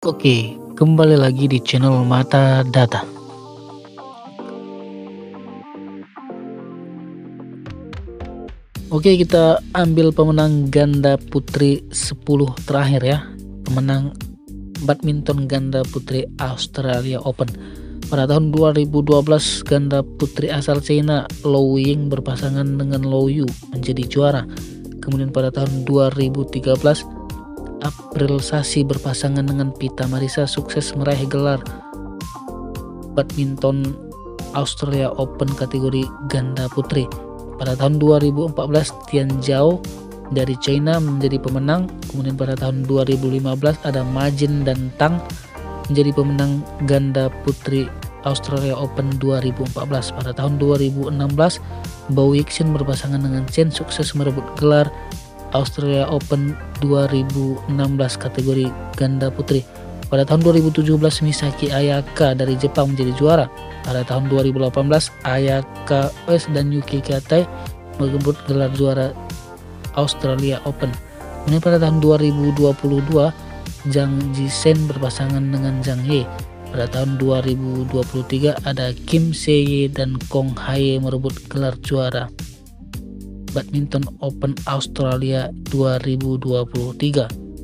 Oke, kembali lagi di channel Mata Data. Oke, kita ambil pemenang ganda putri 10 terakhir ya. Pemenang badminton ganda putri Australia Open. Pada tahun 2012, ganda putri asal China Lou Ying berpasangan dengan Lou Yu menjadi juara. Kemudian pada tahun 2013, April Sassi berpasangan dengan Pita Marissa sukses meraih gelar badminton Australia Open kategori ganda putri. Pada tahun 2014, Tian Zhao dari China menjadi pemenang. Kemudian pada tahun 2015 ada Ma Jin dan Tang menjadi pemenang ganda putri Australia Open 2014. Pada tahun 2016, Bao Yixin berpasangan dengan Chen sukses merebut gelar Australia Open 2016 kategori ganda putri. Pada tahun 2017, Misaki Ayaka dari Jepang menjadi juara. Pada tahun 2018, Ayaka West dan Yuki Katai merebut gelar juara Australia Open. Kemudian pada tahun 2022, Zhang Jisen berpasangan dengan Zhang He. Pada tahun 2023 ada Kim Se-ye dan Kong Hae merebut gelar juara Badminton Open Australia 2023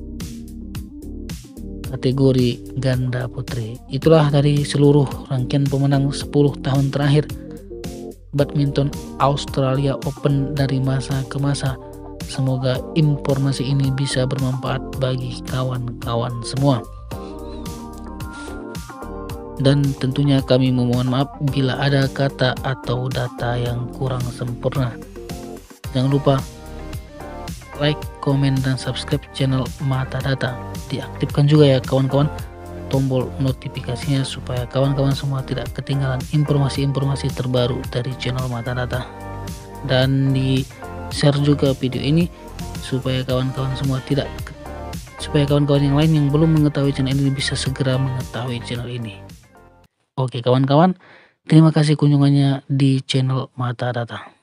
kategori ganda putri. Itulah dari seluruh rangkaian pemenang 10 tahun terakhir Badminton Australia Open dari masa ke masa. Semoga informasi ini bisa bermanfaat bagi kawan-kawan semua. Dan tentunya kami memohon maaf bila ada kata atau data yang kurang sempurna. Jangan lupa like, komen, dan subscribe channel Mata Data. Diaktifkan juga ya kawan-kawan tombol notifikasinya supaya kawan-kawan semua tidak ketinggalan informasi-informasi terbaru dari channel Mata Data. Dan di share juga video ini supaya kawan-kawan semua supaya kawan-kawan yang lain yang belum mengetahui channel ini bisa segera mengetahui channel ini. Oke kawan-kawan, terima kasih kunjungannya di channel Mata Data.